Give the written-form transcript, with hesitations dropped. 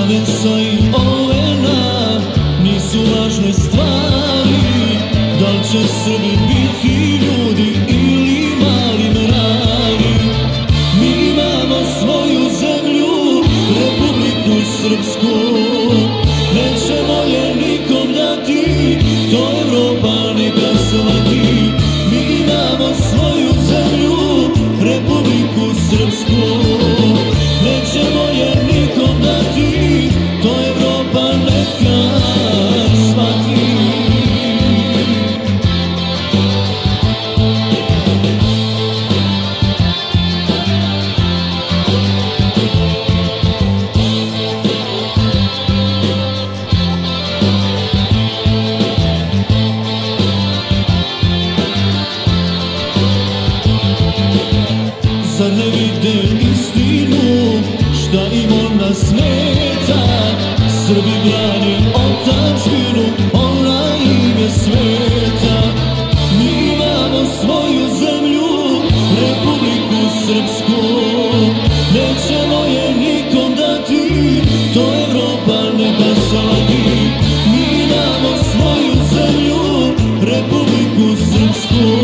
Vanesa i Olena nisu važne stvari. Da li će Srbi biti ljudi ili mali mrari? Mi imamo svoju zemlju, Republiku Srpsku. Nećemo je nikom dati, to Evropa neka shvati. Mi imamo svoju zemlju, Republiku Srpsku. Nećemo je nikom dati, to Evropa neka shvati. Zar ne vide istinu, šta im onda smeta? Srbi brane otadžbinu, ona im je sveta. Mi imamo svoju zemlju, Republiku Srpsku. Nećemo je nikom dati, to Evropa neka shvati. Mi imamo svoju zemlju, Republiku Srpsku.